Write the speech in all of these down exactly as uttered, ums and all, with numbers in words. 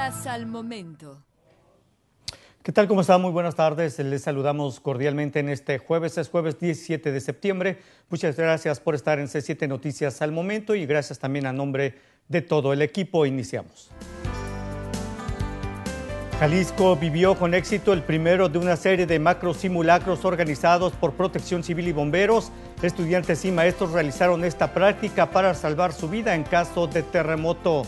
Noticias al momento. ¿Qué tal? ¿Cómo están? Muy buenas tardes. Les saludamos cordialmente en este jueves. Es jueves diecisiete de septiembre. Muchas gracias por estar en C siete Noticias al momento y gracias también a nombre de todo el equipo. Iniciamos. Jalisco vivió con éxito el primero de una serie de macro simulacros organizados por Protección Civil y bomberos. Estudiantes y maestros realizaron esta práctica para salvar su vida en caso de terremoto.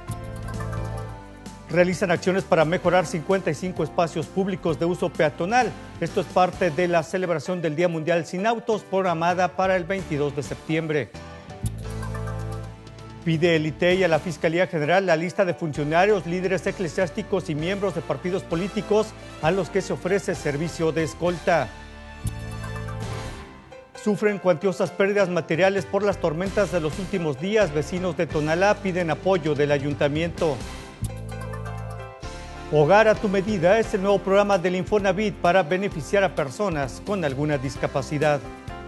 Realizan acciones para mejorar cincuenta y cinco espacios públicos de uso peatonal. Esto es parte de la celebración del Día Mundial Sin Autos, programada para el veintidós de septiembre. Pide el I T E I a la Fiscalía General la lista de funcionarios, líderes eclesiásticos y miembros de partidos políticos a los que se ofrece servicio de escolta. Sufren cuantiosas pérdidas materiales por las tormentas de los últimos días. Vecinos de Tonalá piden apoyo del ayuntamiento. Hogar a tu medida es el nuevo programa del Infonavit para beneficiar a personas con alguna discapacidad.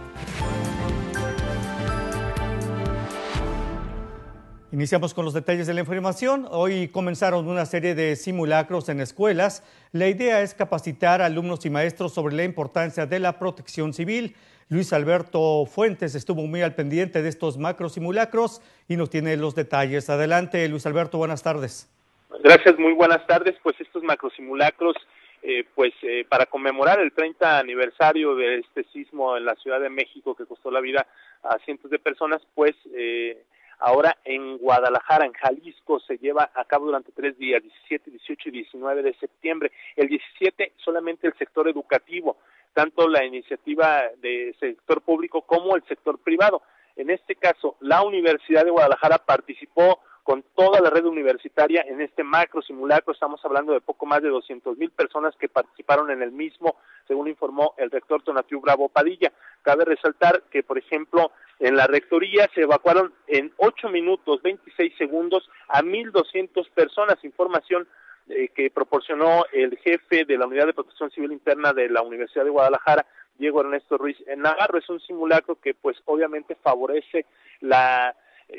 Iniciamos con los detalles de la información. Hoy comenzaron una serie de simulacros en escuelas. La idea es capacitar a alumnos y maestros sobre la importancia de la protección civil. Luis Alberto Fuentes estuvo muy al pendiente de estos macro simulacros y nos tiene los detalles. Adelante, Luis Alberto, buenas tardes. Gracias, muy buenas tardes. Pues estos macrosimulacros, eh, pues eh, para conmemorar el treinta aniversario de este sismo en la Ciudad de México que costó la vida a cientos de personas, pues eh, ahora en Guadalajara, en Jalisco, se lleva a cabo durante tres días, diecisiete, dieciocho y diecinueve de septiembre. El diecisiete solamente el sector educativo, tanto la iniciativa del sector público como el sector privado. En este caso, la Universidad de Guadalajara participó con toda la red universitaria en este macro simulacro. Estamos hablando de poco más de doscientas mil personas que participaron en el mismo, según informó el rector Tonatiu Bravo Padilla. Cabe resaltar que, por ejemplo, en la rectoría se evacuaron en ocho minutos, veintiséis segundos a mil doscientas personas, información eh, que proporcionó el jefe de la Unidad de Protección Civil Interna de la Universidad de Guadalajara, Diego Ernesto Ruiz Navarro. Es un simulacro que pues obviamente favorece la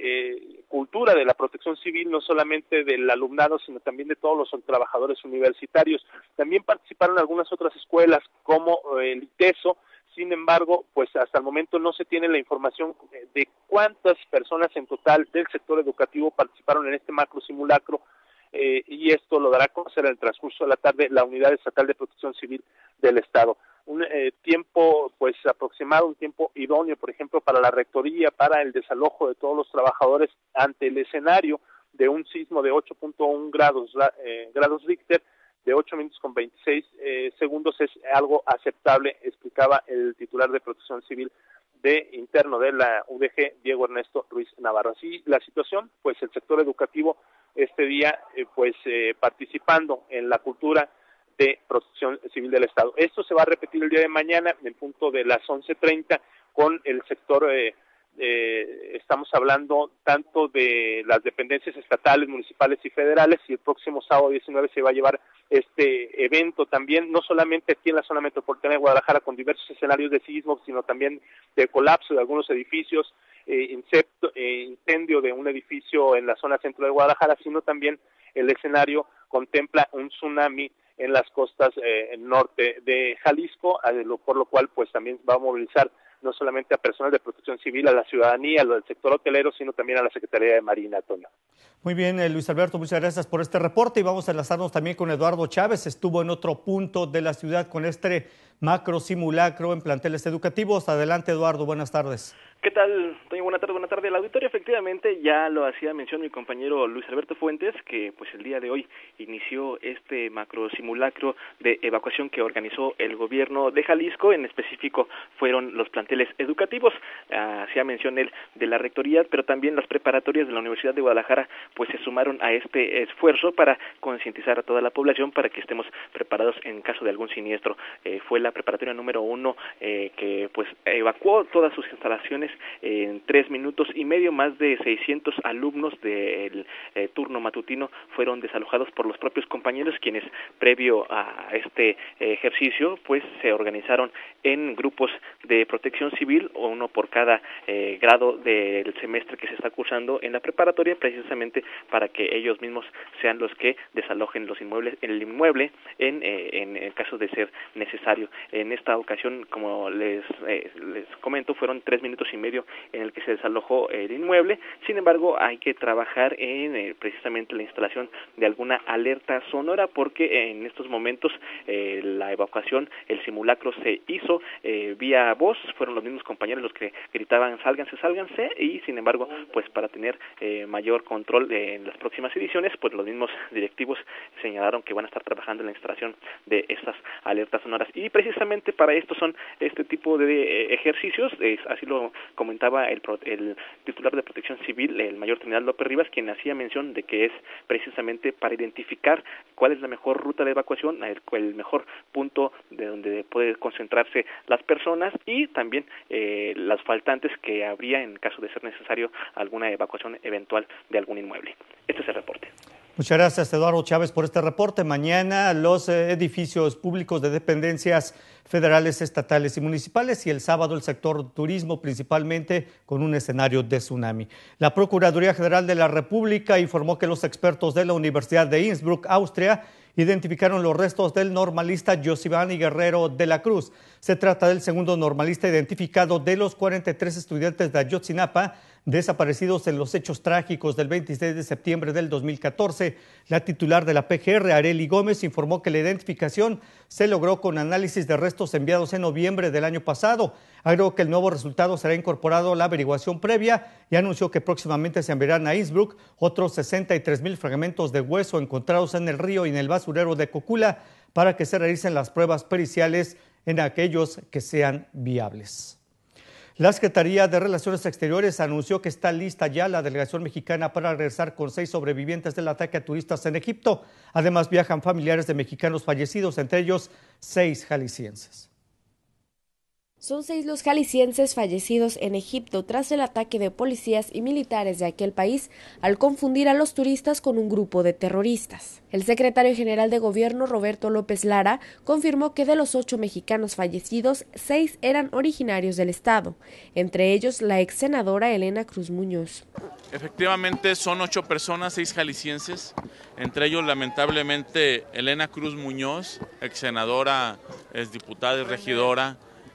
Eh, cultura de la protección civil, no solamente del alumnado, sino también de todos los trabajadores universitarios. También participaron algunas otras escuelas, como eh, el ITESO. Sin embargo, pues hasta el momento no se tiene la información de cuántas personas en total del sector educativo participaron en este macro simulacro, eh, y esto lo dará a conocer en el transcurso de la tarde la Unidad Estatal de Protección Civil del Estado. Un eh, tiempo pues aproximado, un tiempo idóneo, por ejemplo, para la rectoría, para el desalojo de todos los trabajadores ante el escenario de un sismo de ocho punto uno grados, eh, grados Richter, de ocho minutos con veintiséis eh, segundos, es algo aceptable, explicaba el titular de Protección Civil de interno de la U D G, Diego Ernesto Ruiz Navarro. Así la situación, pues el sector educativo este día eh, pues eh, participando en la cultura de Protección Civil del Estado. Esto se va a repetir el día de mañana en punto de las once treinta con el sector, eh, eh, estamos hablando tanto de las dependencias estatales, municipales y federales, y el próximo sábado diecinueve se va a llevar este evento también, no solamente aquí en la zona metropolitana de Guadalajara con diversos escenarios de sismo, sino también de colapso de algunos edificios, eh, insecto, eh, incendio de un edificio en la zona centro de Guadalajara, sino también el escenario contempla un tsunami en las costas eh, norte de Jalisco, por lo cual pues también va a movilizar no solamente a personas de protección civil, a la ciudadanía, a lo del sector hotelero, sino también a la Secretaría de Marina, Antonio. Muy bien, eh, Luis Alberto, muchas gracias por este reporte y vamos a enlazarnos también con Eduardo Chávez. Estuvo en otro punto de la ciudad con este macro simulacro en planteles educativos. Adelante, Eduardo, buenas tardes. ¿Qué tal, Toño? Buenas tardes, buenas tardes. El auditorio efectivamente ya lo hacía mención mi compañero Luis Alberto Fuentes, que pues el día de hoy inició este macro simulacro de evacuación que organizó el gobierno de Jalisco. En específico fueron los planteles educativos, hacía mención él de la rectoría, pero también las preparatorias de la Universidad de Guadalajara pues se sumaron a este esfuerzo para concientizar a toda la población para que estemos preparados en caso de algún siniestro. Eh, fue la la preparatoria número uno, eh, que pues evacuó todas sus instalaciones en tres minutos y medio. Más de seiscientos alumnos del eh, turno matutino fueron desalojados por los propios compañeros, quienes previo a este eh, ejercicio pues se organizaron en grupos de protección civil, uno por cada eh, grado del semestre que se está cursando en la preparatoria, precisamente para que ellos mismos sean los que desalojen los inmuebles, el inmueble en, eh, en, en caso de ser necesario. En esta ocasión, como les, eh, les comento, fueron tres minutos y medio en el que se desalojó el inmueble. Sin embargo, hay que trabajar en eh, precisamente la instalación de alguna alerta sonora, porque en estos momentos eh, la evacuación, el simulacro se hizo eh, vía voz, fueron los mismos compañeros los que gritaban sálganse, sálganse, y sin embargo, pues para tener eh, mayor control de, en las próximas ediciones, pues los mismos directivos señalaron que van a estar trabajando en la instalación de estas alertas sonoras, y precisamente para esto son este tipo de eh, ejercicios, eh, así lo comentaba el, el titular de Protección Civil, el mayor Trinidad López Rivas, quien hacía mención de que es precisamente para identificar cuál es la mejor ruta de evacuación, el, el mejor punto de donde puede concentrarse las personas, y también eh, las faltantes que habría en caso de ser necesario alguna evacuación eventual de algún inmueble. Este es el reporte. Muchas gracias, Eduardo Chávez, por este reporte. Mañana los edificios públicos de dependencias federales, estatales y municipales, y el sábado el sector turismo, principalmente con un escenario de tsunami. La Procuraduría General de la República informó que los expertos de la Universidad de Innsbruck, Austria, identificaron los restos del normalista Josivani Guerrero de la Cruz. Se trata del segundo normalista identificado de los cuarenta y tres estudiantes de Ayotzinapa desaparecidos en los hechos trágicos del veintiséis de septiembre del dos mil catorce. La titular de la P G R, Arely Gómez, informó que la identificación se logró con análisis de restos enviados en noviembre del año pasado. Agregó que el nuevo resultado será incorporado a la averiguación previa y anunció que próximamente se enviarán a Innsbruck otros sesenta y tres mil fragmentos de hueso encontrados en el río y en el basurero de Cocula para que se realicen las pruebas periciales en aquellos que sean viables. La Secretaría de Relaciones Exteriores anunció que está lista ya la delegación mexicana para regresar con seis sobrevivientes del ataque a turistas en Egipto. Además, viajan familiares de mexicanos fallecidos, entre ellos seis jaliscienses. Son seis los jaliscienses fallecidos en Egipto tras el ataque de policías y militares de aquel país al confundir a los turistas con un grupo de terroristas. El secretario general de Gobierno, Roberto López Lara, confirmó que de los ocho mexicanos fallecidos, seis eran originarios del estado, entre ellos la ex senadora Elena Cruz Muñoz. Efectivamente son ocho personas, seis jaliscienses, entre ellos lamentablemente Elena Cruz Muñoz, ex senadora, ex diputada y regidora.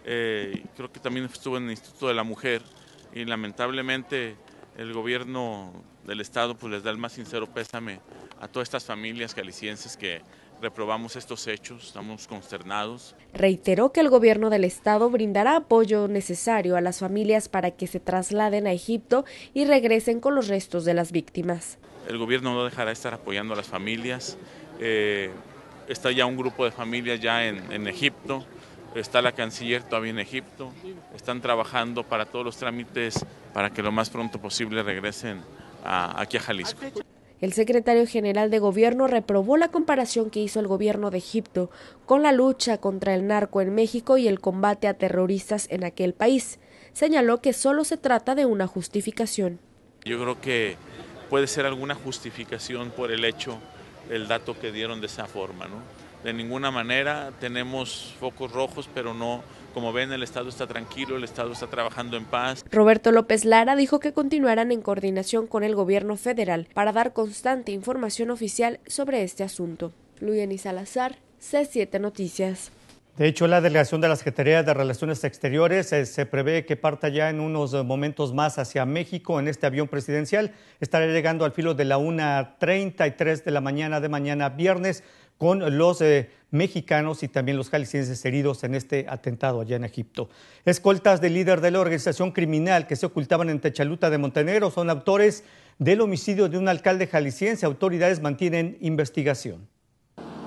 Eh, creo que también estuvo en el Instituto de la Mujer, y lamentablemente el gobierno del estado pues les da el más sincero pésame a todas estas familias jaliscienses que reprobamos estos hechos, estamos consternados. Reiteró que el gobierno del estado brindará apoyo necesario a las familias para que se trasladen a Egipto y regresen con los restos de las víctimas. El gobierno no dejará de estar apoyando a las familias, eh, está ya un grupo de familias ya en, en Egipto. Está la canciller todavía en Egipto, están trabajando para todos los trámites para que lo más pronto posible regresen a, aquí a Jalisco. El secretario general de Gobierno reprobó la comparación que hizo el gobierno de Egipto con la lucha contra el narco en México y el combate a terroristas en aquel país. Señaló que solo se trata de una justificación. Yo creo que puede ser alguna justificación por el hecho, el dato que dieron de esa forma, ¿no? De ninguna manera tenemos focos rojos, pero no, como ven, el Estado está tranquilo, el Estado está trabajando en paz. Roberto López Lara dijo que continuarán en coordinación con el gobierno federal para dar constante información oficial sobre este asunto. Luyani Salazar, C siete Noticias. De hecho, la delegación de la Secretaría de Relaciones Exteriores eh, se prevé que parta ya en unos momentos más hacia México en este avión presidencial. Estará llegando al filo de la una treinta y tres de la mañana de mañana viernes, con los eh, mexicanos y también los jaliscienses heridos en este atentado allá en Egipto. Escoltas del líder de la organización criminal que se ocultaban en Techaluta de Montenegro son autores del homicidio de un alcalde jalisciense. Autoridades mantienen investigación.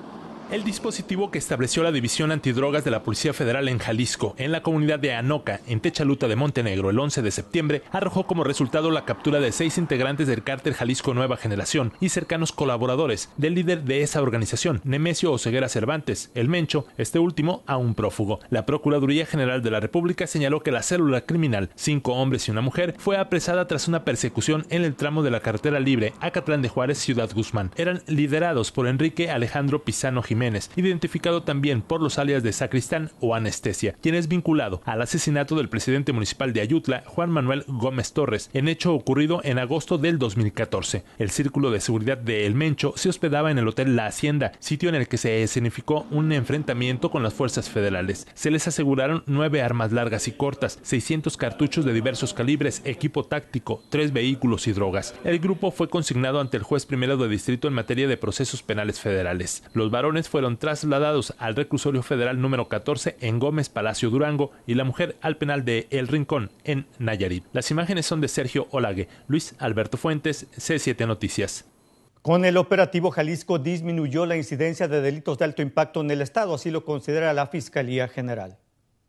El dispositivo que estableció la División Antidrogas de la Policía Federal en Jalisco, en la comunidad de Anoca, en Techaluta de Montenegro, el once de septiembre, arrojó como resultado la captura de seis integrantes del cártel Jalisco Nueva Generación y cercanos colaboradores del líder de esa organización, Nemesio Oseguera Cervantes, el Mencho, este último aún prófugo. La Procuraduría General de la República señaló que la célula criminal, cinco hombres y una mujer, fue apresada tras una persecución en el tramo de la carretera libre Acatlán de Juárez, Ciudad Guzmán. Eran liderados por Enrique Alejandro Pizano Jiménez, identificado también por los alias de Sacristán o Anestesia, quien es vinculado al asesinato del presidente municipal de Ayutla, Juan Manuel Gómez Torres, en hecho ocurrido en agosto del dos mil catorce. El círculo de seguridad de El Mencho se hospedaba en el Hotel La Hacienda, sitio en el que se escenificó un enfrentamiento con las fuerzas federales. Se les aseguraron nueve armas largas y cortas, seiscientos cartuchos de diversos calibres, equipo táctico, tres vehículos y drogas. El grupo fue consignado ante el juez primero de distrito en materia de procesos penales federales. Los varones fueron trasladados al reclusorio federal número catorce en Gómez Palacio, Durango, y la mujer al penal de El Rincón en Nayarit. Las imágenes son de Sergio Olague. Luis Alberto Fuentes, C siete Noticias. Con el operativo Jalisco disminuyó la incidencia de delitos de alto impacto en el estado, así lo considera la Fiscalía General.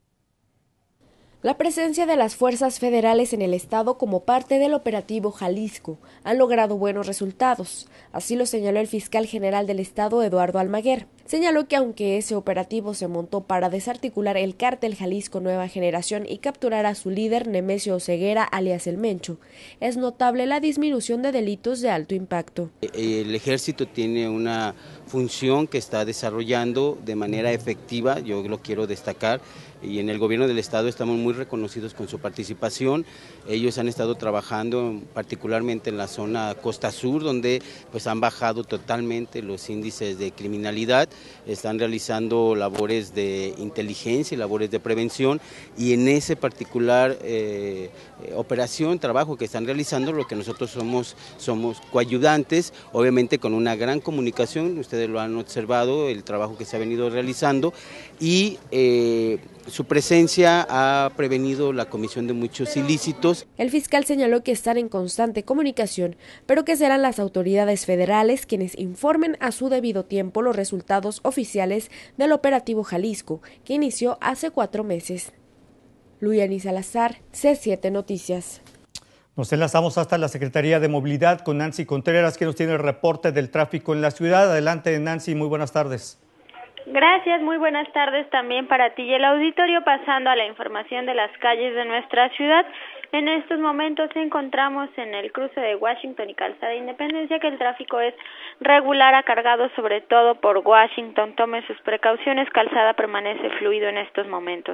La presencia de las fuerzas federales en el estado como parte del operativo Jalisco han logrado buenos resultados. Así lo señaló el fiscal general del estado, Eduardo Almaguer. Señaló que aunque ese operativo se montó para desarticular el cártel Jalisco Nueva Generación y capturar a su líder, Nemesio Oseguera, alias El Mencho, es notable la disminución de delitos de alto impacto. El ejército tiene una función que está desarrollando de manera efectiva, yo lo quiero destacar, y en el gobierno del estado estamos muy reconocidos con su participación. Ellos han estado trabajando particularmente en la zona Costa Sur, donde pues han bajado totalmente los índices de criminalidad, están realizando labores de inteligencia y labores de prevención, y en ese particular eh, operación, trabajo que están realizando, lo que nosotros somos, somos coayudantes, obviamente con una gran comunicación, ustedes lo han observado, el trabajo que se ha venido realizando, y eh, su presencia ha prevenido la comisión de muchos ilícitos. El fiscal señaló que están en constante comunicación, pero que serán las autoridades federales quienes informen a su debido tiempo los resultados oficiales del operativo Jalisco, que inició hace cuatro meses. Luyani Salazar, C siete Noticias. Nos enlazamos hasta la Secretaría de Movilidad con Nancy Contreras, que nos tiene el reporte del tráfico en la ciudad. Adelante, Nancy, muy buenas tardes. Gracias, muy buenas tardes también para ti y el auditorio. Pasando a la información de las calles de nuestra ciudad, en estos momentos encontramos en el cruce de Washington y Calzada Independencia que el tráfico es regular a cargado, sobre todo por Washington. Tome sus precauciones, Calzada permanece fluido en estos momentos.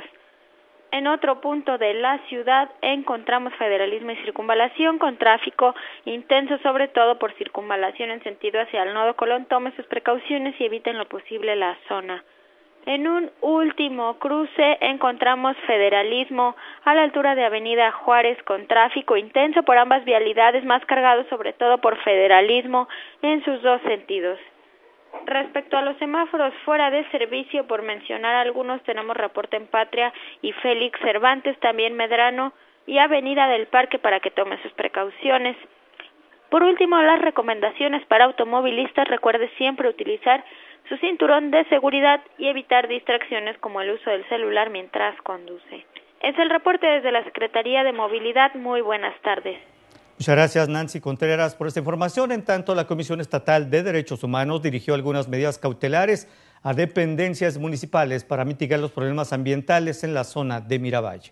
En otro punto de la ciudad encontramos Federalismo y Circunvalación con tráfico intenso, sobre todo por Circunvalación en sentido hacia el Nodo Colón. Tome sus precauciones y evite en lo posible la zona. En un último cruce encontramos Federalismo a la altura de Avenida Juárez con tráfico intenso por ambas vialidades, más cargado sobre todo por Federalismo en sus dos sentidos. Respecto a los semáforos fuera de servicio, por mencionar algunos, tenemos reporte en Patria y Félix Cervantes, también Medrano y Avenida del Parque, para que tome sus precauciones. Por último, las recomendaciones para automovilistas: recuerde siempre utilizar su cinturón de seguridad y evitar distracciones como el uso del celular mientras conduce. Es el reporte desde la Secretaría de Movilidad. Muy buenas tardes. Muchas gracias, Nancy Contreras, por esta información. En tanto, la Comisión Estatal de Derechos Humanos dirigió algunas medidas cautelares a dependencias municipales para mitigar los problemas ambientales en la zona de Miravalle.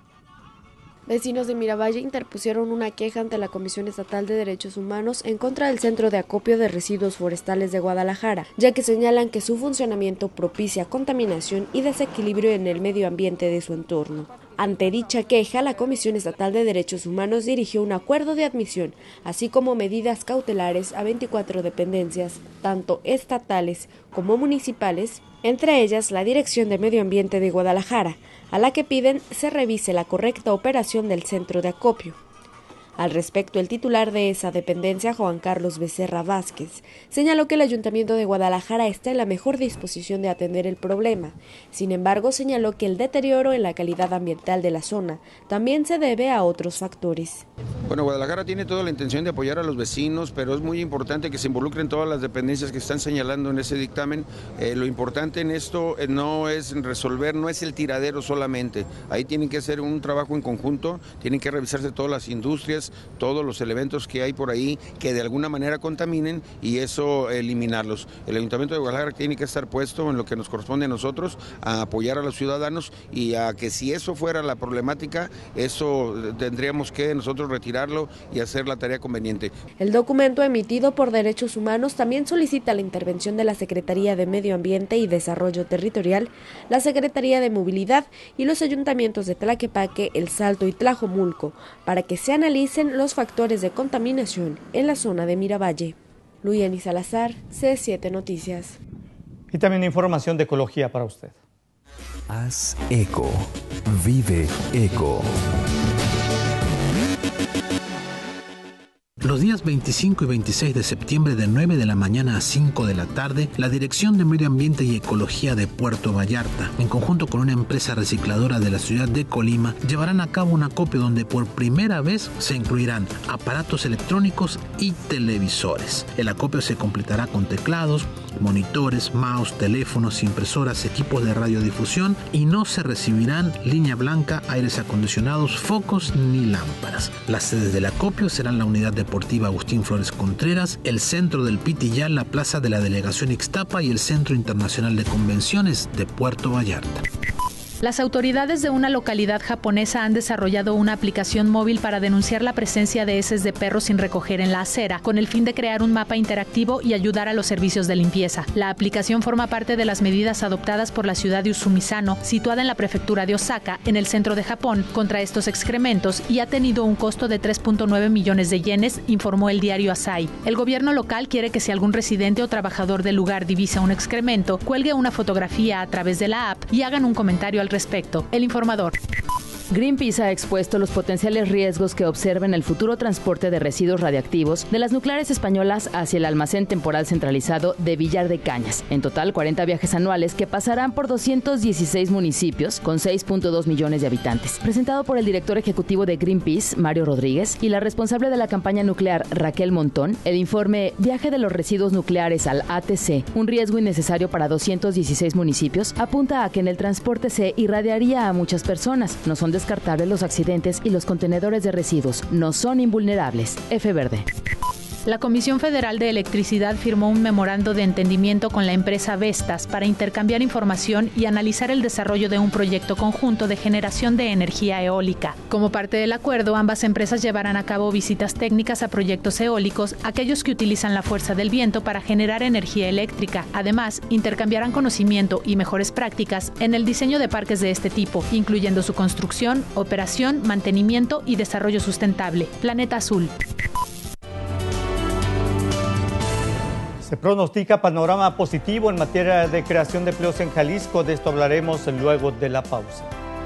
Vecinos de Miravalle interpusieron una queja ante la Comisión Estatal de Derechos Humanos en contra del Centro de Acopio de Residuos Forestales de Guadalajara, ya que señalan que su funcionamiento propicia contaminación y desequilibrio en el medio ambiente de su entorno. Ante dicha queja, la Comisión Estatal de Derechos Humanos dirigió un acuerdo de admisión, así como medidas cautelares a veinticuatro dependencias, tanto estatales como municipales, entre ellas la Dirección de Medio Ambiente de Guadalajara, a la que piden se revise la correcta operación del centro de acopio. Al respecto, el titular de esa dependencia, Juan Carlos Becerra Vázquez, señaló que el Ayuntamiento de Guadalajara está en la mejor disposición de atender el problema. Sin embargo, señaló que el deterioro en la calidad ambiental de la zona también se debe a otros factores. Bueno, Guadalajara tiene toda la intención de apoyar a los vecinos, pero es muy importante que se involucren todas las dependencias que están señalando en ese dictamen. Eh, lo importante en esto eh, no es resolver, no es el tiradero solamente. Ahí tienen que hacer un trabajo en conjunto, tienen que revisarse todas las industrias, todos los elementos que hay por ahí que de alguna manera contaminen y eso eliminarlos. El Ayuntamiento de Guadalajara tiene que estar puesto en lo que nos corresponde a nosotros, a apoyar a los ciudadanos y a que si eso fuera la problemática, eso tendríamos que nosotros retirar y hacer la tarea conveniente. El documento emitido por Derechos Humanos también solicita la intervención de la Secretaría de Medio Ambiente y Desarrollo Territorial, la Secretaría de Movilidad y los ayuntamientos de Tlaquepaque, El Salto y Tlajomulco para que se analicen los factores de contaminación en la zona de Miravalle. Luyani Salazar, C siete Noticias. Y también información de ecología para usted. Haz eco. Vive eco. Los días veinticinco y veintiséis de septiembre de nueve de la mañana a cinco de la tarde, la Dirección de Medio Ambiente y Ecología de Puerto Vallarta, en conjunto con una empresa recicladora de la ciudad de Colima, llevarán a cabo un acopio donde por primera vez se incluirán aparatos electrónicos y televisores. El acopio se completará con teclados, monitores, mouse, teléfonos, impresoras, equipos de radiodifusión y no se recibirán línea blanca, aires acondicionados, focos ni lámparas. Las sedes del acopio serán la unidad deportiva Agustín Flores Contreras, el centro del Pitillal, la plaza de la delegación Ixtapa y el Centro Internacional de Convenciones de Puerto Vallarta. Las autoridades de una localidad japonesa han desarrollado una aplicación móvil para denunciar la presencia de heces de perros sin recoger en la acera, con el fin de crear un mapa interactivo y ayudar a los servicios de limpieza. La aplicación forma parte de las medidas adoptadas por la ciudad de Usumisano, situada en la prefectura de Osaka, en el centro de Japón, contra estos excrementos y ha tenido un costo de tres punto nueve millones de yenes, informó el diario Asahi. El gobierno local quiere que si algún residente o trabajador del lugar divisa un excremento, cuelgue una fotografía a través de la app y hagan un comentario al respecto. El Informador. Greenpeace ha expuesto los potenciales riesgos que observa en el futuro transporte de residuos radiactivos de las nucleares españolas hacia el almacén temporal centralizado de Villar de Cañas. En total, cuarenta viajes anuales que pasarán por doscientos dieciséis municipios con seis punto dos millones de habitantes. Presentado por el director ejecutivo de Greenpeace, Mario Rodríguez, y la responsable de la campaña nuclear, Raquel Montón, el informe Viaje de los residuos nucleares al A T C, un riesgo innecesario para doscientos dieciséis municipios, apunta a que en el transporte se irradiaría a muchas personas. No son descartables los accidentes y los contenedores de residuos no son invulnerables. F Verde. La Comisión Federal de Electricidad firmó un memorando de entendimiento con la empresa Vestas para intercambiar información y analizar el desarrollo de un proyecto conjunto de generación de energía eólica. Como parte del acuerdo, ambas empresas llevarán a cabo visitas técnicas a proyectos eólicos, aquellos que utilizan la fuerza del viento para generar energía eléctrica. Además, intercambiarán conocimiento y mejores prácticas en el diseño de parques de este tipo, incluyendo su construcción, operación, mantenimiento y desarrollo sustentable. Planeta Azul. Se pronostica panorama positivo en materia de creación de empleos en Jalisco. De esto hablaremos luego de la pausa.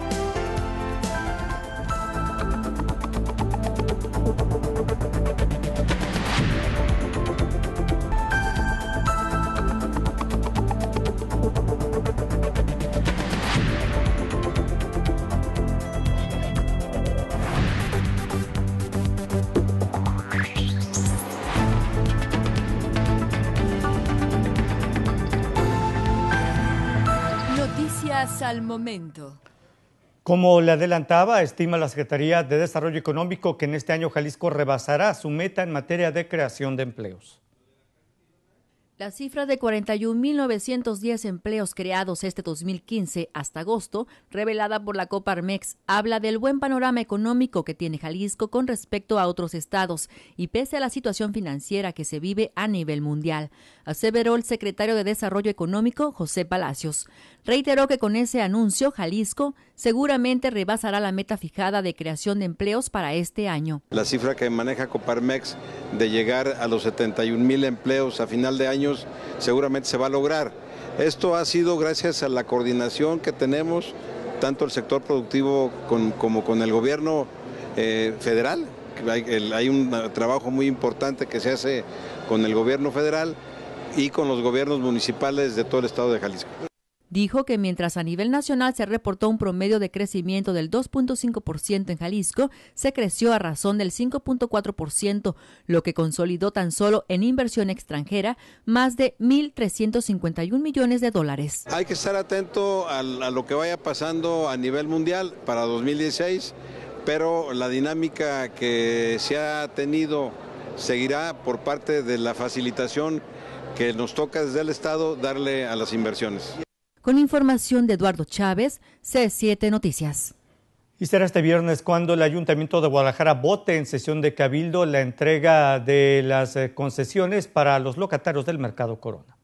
Al momento. Como le adelantaba, estima la Secretaría de Desarrollo Económico que en este año Jalisco rebasará su meta en materia de creación de empleos. La cifra de cuarenta y un mil novecientos diez empleos creados este dos mil quince hasta agosto, revelada por la Coparmex, habla del buen panorama económico que tiene Jalisco con respecto a otros estados y pese a la situación financiera que se vive a nivel mundial, aseveró el secretario de Desarrollo Económico, José Palacios. Reiteró que con ese anuncio, Jalisco seguramente rebasará la meta fijada de creación de empleos para este año. La cifra que maneja Coparmex de llegar a los setenta y un mil empleos a final de año seguramente se va a lograr. Esto ha sido gracias a la coordinación que tenemos, tanto el sector productivo con, como con el gobierno eh, federal. Hay, el, hay un trabajo muy importante que se hace con el gobierno federal y con los gobiernos municipales de todo el estado de Jalisco. Dijo que mientras a nivel nacional se reportó un promedio de crecimiento del dos punto cinco por ciento en Jalisco, se creció a razón del cinco punto cuatro por ciento, lo que consolidó tan solo en inversión extranjera más de mil trescientos cincuenta y un millones de dólares. Hay que estar atento a, a lo que vaya pasando a nivel mundial para dos mil dieciséis, pero la dinámica que se ha tenido seguirá por parte de la facilitación que nos toca desde el Estado darle a las inversiones. Con información de Eduardo Chávez, C siete Noticias. Y será este viernes cuando el Ayuntamiento de Guadalajara vote en sesión de cabildo la entrega de las concesiones para los locatarios del Mercado Corona.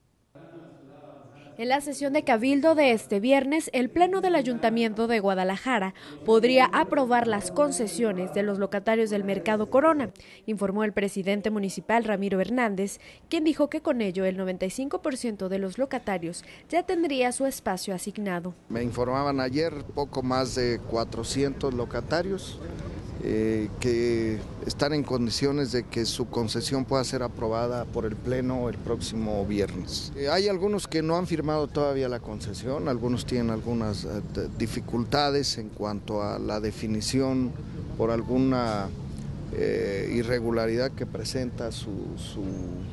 En la sesión de cabildo de este viernes, el Pleno del Ayuntamiento de Guadalajara podría aprobar las concesiones de los locatarios del Mercado Corona, informó el presidente municipal Ramiro Hernández, quien dijo que con ello el noventa y cinco por ciento de los locatarios ya tendría su espacio asignado. Me informaban ayer poco más de cuatrocientos locatarios eh, que están en condiciones de que su concesión pueda ser aprobada por el Pleno el próximo viernes. Eh, hay algunos que no han firmado todavía la concesión, algunos tienen algunas eh, dificultades en cuanto a la definición por alguna eh, irregularidad que presenta su, su,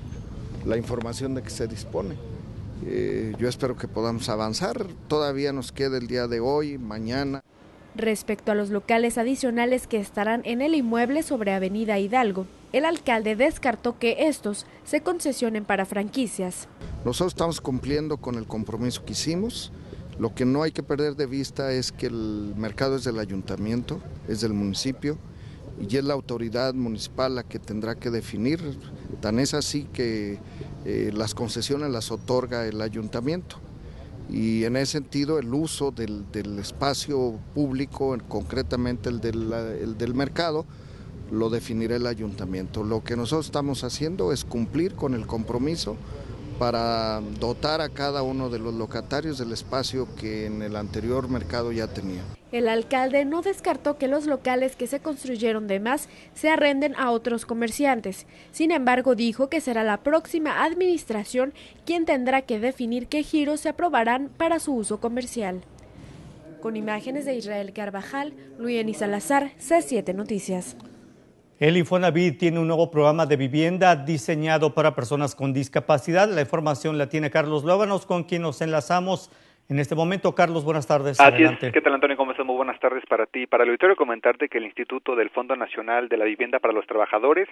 la información de que se dispone. Eh, yo espero que podamos avanzar, todavía nos queda el día de hoy, mañana. Respecto a los locales adicionales que estarán en el inmueble sobre Avenida Hidalgo, el alcalde descartó que estos se concesionen para franquicias. Nosotros estamos cumpliendo con el compromiso que hicimos. Lo que no hay que perder de vista es que el mercado es del ayuntamiento, es del municipio, y es la autoridad municipal la que tendrá que definir. Tan es así que eh, las concesiones las otorga el ayuntamiento. Y en ese sentido el uso del, del espacio público, concretamente el del, el del mercado, lo definirá el ayuntamiento. Lo que nosotros estamos haciendo es cumplir con el compromiso para dotar a cada uno de los locatarios del espacio que en el anterior mercado ya tenía. El alcalde no descartó que los locales que se construyeron de más se arrenden a otros comerciantes. Sin embargo, dijo que será la próxima administración quien tendrá que definir qué giros se aprobarán para su uso comercial. Con imágenes de Israel Carvajal, Luieni Salazar, C siete Noticias. El Infonavit tiene un nuevo programa de vivienda diseñado para personas con discapacidad. La información la tiene Carlos Lóbanos, con quien nos enlazamos en este momento. Carlos, buenas tardes. Así Adelante. es. ¿Qué tal, Antonio? ¿Cómo estás? Muy buenas tardes para ti. Para el auditorio, comentarte que el Instituto del Fondo Nacional de la Vivienda para los Trabajadores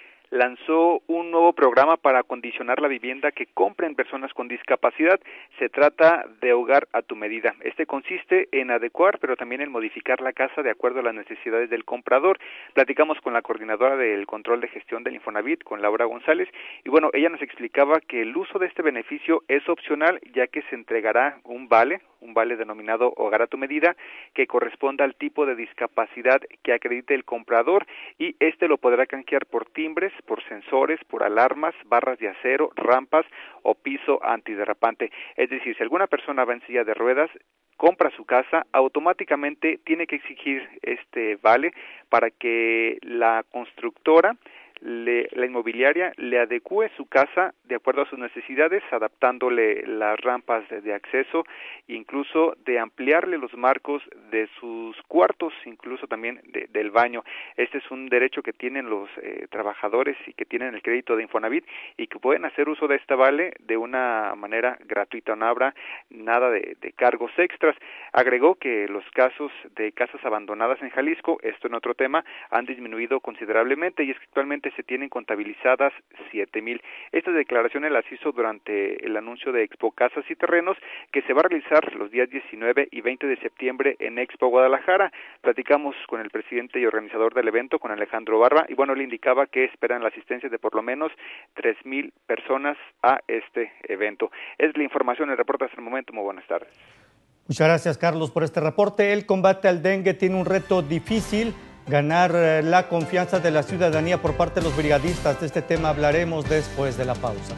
lanzó un nuevo programa para acondicionar la vivienda que compren personas con discapacidad. Se trata de Hogar a tu medida. Este consiste en adecuar, pero también en modificar la casa de acuerdo a las necesidades del comprador. Platicamos con la coordinadora del control de gestión del Infonavit, con Laura González, y bueno, ella nos explicaba que el uso de este beneficio es opcional, ya que se entregará un vale, un vale denominado Hogar a tu medida, que corresponda al tipo de discapacidad que acredite el comprador, y este lo podrá canjear por timbres, por sensores, por alarmas, barras de acero, rampas o piso antiderrapante. Es decir, si alguna persona va en silla de ruedas, compra su casa, automáticamente tiene que exigir este vale para que la constructora, le, la inmobiliaria, le adecúe su casa de acuerdo a sus necesidades, adaptándole las rampas de, de acceso, incluso de ampliarle los marcos de sus cuartos, incluso también de, del baño. Este es un derecho que tienen los eh, trabajadores y que tienen el crédito de Infonavit y que pueden hacer uso de esta vale de una manera gratuita, no habrá nada de, de cargos extras. Agregó que los casos de casas abandonadas en Jalisco, esto en otro tema, han disminuido considerablemente y es que actualmente se tienen contabilizadas siete mil. Estas declaraciones las hizo durante el anuncio de Expo Casas y Terrenos, que se va a realizar los días diecinueve y veinte de septiembre en Expo Guadalajara. Platicamos con el presidente y organizador del evento, con Alejandro Barba, y bueno, le indicaba que esperan la asistencia de por lo menos tres mil personas a este evento. Es la información, el reporte hasta el momento. Muy buenas tardes. Muchas gracias, Carlos, por este reporte. El combate al dengue tiene un reto difícil: ganar la confianza de la ciudadanía por parte de los brigadistas. De este tema hablaremos después de la pausa.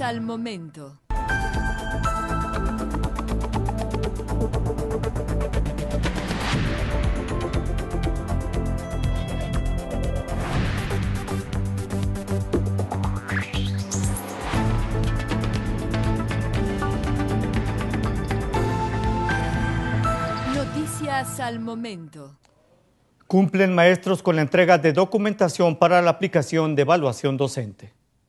al momento. Noticias al momento. Cumplen maestros con la entrega de documentación para la aplicación de evaluación docente.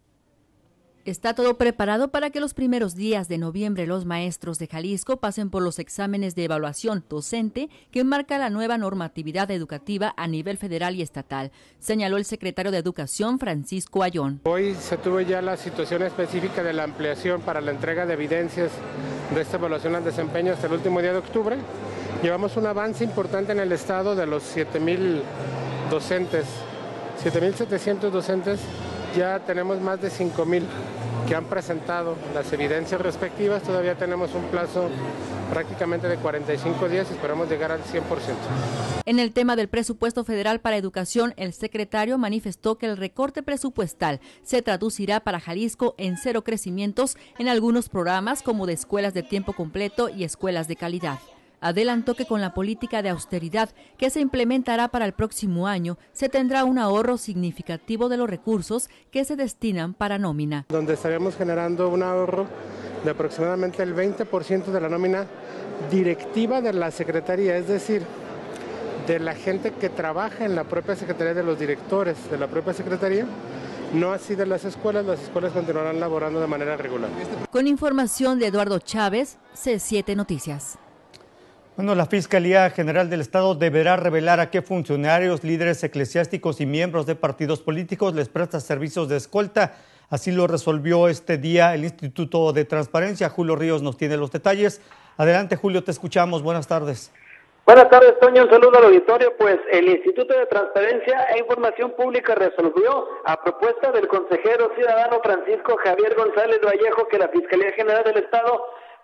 Está todo preparado para que los primeros días de noviembre los maestros de Jalisco pasen por los exámenes de evaluación docente que marca la nueva normatividad educativa a nivel federal y estatal, señaló el secretario de Educación, Francisco Ayón. Hoy se tuvo ya la situación específica de la ampliación para la entrega de evidencias de esta evaluación al desempeño hasta el último día de octubre. Llevamos un avance importante en el estado de los siete mil docentes, siete mil setecientos docentes, ya tenemos más de cinco mil que han presentado las evidencias respectivas. Todavía tenemos un plazo prácticamente de cuarenta y cinco días, esperamos llegar al cien por ciento. En el tema del presupuesto federal para educación, el secretario manifestó que el recorte presupuestal se traducirá para Jalisco en cero crecimientos en algunos programas como de escuelas de tiempo completo y escuelas de calidad. Adelantó que con la política de austeridad que se implementará para el próximo año, se tendrá un ahorro significativo de los recursos que se destinan para nómina. Donde estaremos generando un ahorro de aproximadamente el veinte por ciento de la nómina directiva de la Secretaría, es decir, de la gente que trabaja en la propia Secretaría, de los directores de la propia Secretaría. No así de las escuelas, las escuelas continuarán laborando de manera regular. Con información de Eduardo Chávez, C siete Noticias. Bueno, la Fiscalía General del Estado deberá revelar a qué funcionarios, líderes eclesiásticos y miembros de partidos políticos les presta servicios de escolta. Así lo resolvió este día el Instituto de Transparencia. Julio Ríos nos tiene los detalles. Adelante, Julio, te escuchamos. Buenas tardes. Buenas tardes, Toño. Un saludo al auditorio. Pues el Instituto de Transparencia e Información Pública resolvió, a propuesta del consejero ciudadano Francisco Javier González Vallejo, que la Fiscalía General del Estado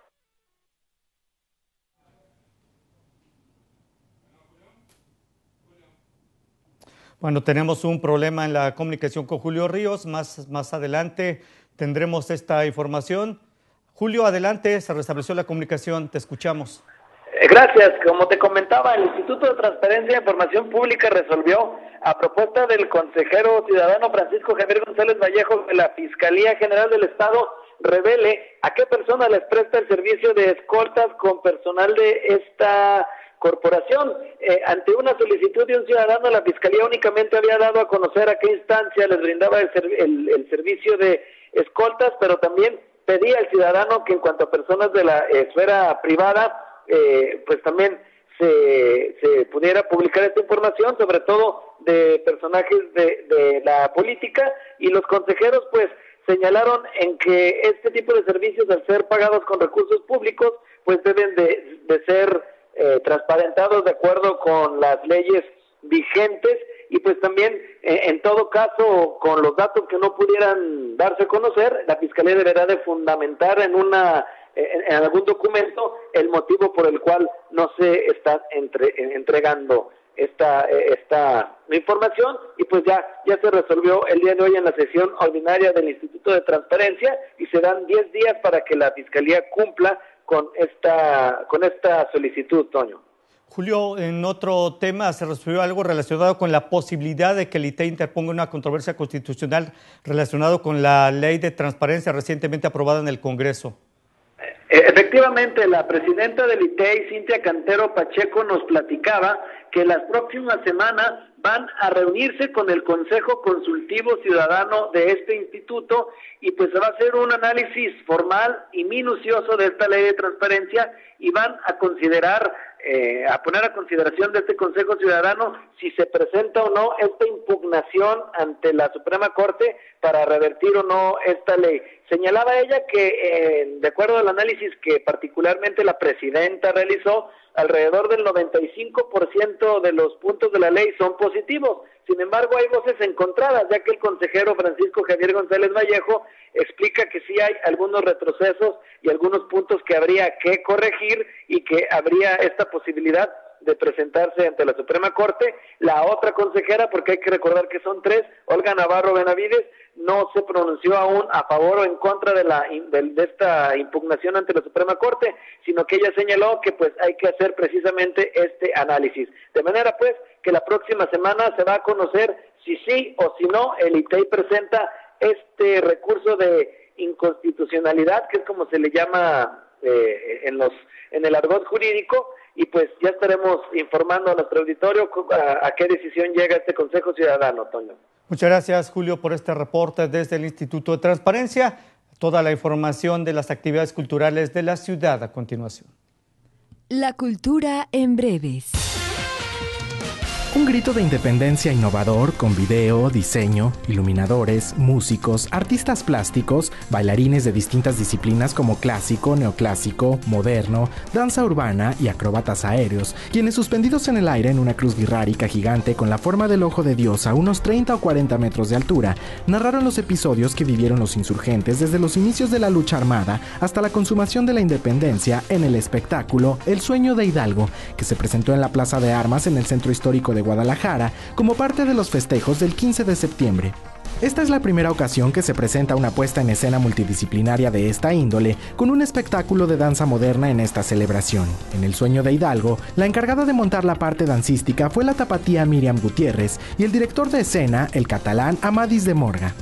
Bueno, tenemos un problema en la comunicación con Julio Ríos. Más, más adelante tendremos esta información. Julio, adelante, se restableció la comunicación, te escuchamos. Gracias. Como te comentaba, el Instituto de Transparencia e Información Pública resolvió, a propuesta del consejero ciudadano Francisco Javier González Vallejo, que la Fiscalía General del Estado revele a qué persona les presta el servicio de escoltas con personal de esta corporación. Eh, ante una solicitud de un ciudadano, la Fiscalía únicamente había dado a conocer a qué instancia les brindaba el, el, el servicio de escoltas, pero también pedía al ciudadano que en cuanto a personas de la esfera privada, eh, pues también se, se pudiera publicar esta información, sobre todo de personajes de, de la política, y los consejeros pues señalaron en que este tipo de servicios, al ser pagados con recursos públicos, pues deben de, de ser Eh, transparentados de acuerdo con las leyes vigentes, y pues también eh, en todo caso con los datos que no pudieran darse a conocer, la Fiscalía deberá de fundamentar en una eh, en algún documento el motivo por el cual no se está entre, entregando esta eh, esta información, y pues ya ya se resolvió el día de hoy en la sesión ordinaria del Instituto de Transparencia, y se dan diez días para que la Fiscalía cumpla con esta con esta solicitud, Toño. Julio, en otro tema se resolvió algo relacionado con la posibilidad de que el I T E interponga una controversia constitucional relacionado con la ley de transparencia recientemente aprobada en el Congreso. Efectivamente, la presidenta del I T E, Cintia Cantero Pacheco, nos platicaba que las próximas semanas van a reunirse con el Consejo Consultivo Ciudadano de este instituto, y pues se va a hacer un análisis formal y minucioso de esta ley de transparencia, y van a considerar, eh, a poner a consideración de este Consejo Ciudadano si se presenta o no esta impugnación ante la Suprema Corte para revertir o no esta ley. Señalaba ella que, eh, de acuerdo al análisis que particularmente la presidenta realizó, alrededor del noventa y cinco por ciento de los puntos de la ley son positivos. Sin embargo, hay voces encontradas, ya que el consejero Francisco Javier González Vallejo explica que sí hay algunos retrocesos y algunos puntos que habría que corregir, y que habría esta posibilidad de presentarse ante la Suprema Corte. La otra consejera, porque hay que recordar que son tres, Olga Navarro Benavides, no se pronunció aún a favor o en contra de la de, de esta impugnación ante la Suprema Corte, sino que ella señaló que pues hay que hacer precisamente este análisis. De manera pues que la próxima semana se va a conocer si sí o si no el I T E I presenta este recurso de inconstitucionalidad, que es como se le llama eh, en los en el argot jurídico, y pues ya estaremos informando a nuestro auditorio a, a qué decisión llega este Consejo Ciudadano, Toño. Muchas gracias, Julio, por este reporte desde el Instituto de Transparencia. Toda la información de las actividades culturales de la ciudad a continuación. La cultura en breves. Un grito de independencia innovador con video, diseño, iluminadores, músicos, artistas plásticos, bailarines de distintas disciplinas como clásico, neoclásico, moderno, danza urbana y acróbatas aéreos, quienes suspendidos en el aire en una cruz guirrárica gigante con la forma del ojo de Dios a unos treinta o cuarenta metros de altura, narraron los episodios que vivieron los insurgentes desde los inicios de la lucha armada hasta la consumación de la independencia en el espectáculo El Sueño de Hidalgo, que se presentó en la Plaza de Armas en el Centro Histórico de Guadalajara como parte de los festejos del quince de septiembre. Esta es la primera ocasión que se presenta una puesta en escena multidisciplinaria de esta índole con un espectáculo de danza moderna en esta celebración. En El Sueño de Hidalgo, la encargada de montar la parte dancística fue la tapatía Miriam Gutiérrez y el director de escena, el catalán Amadis de Morga.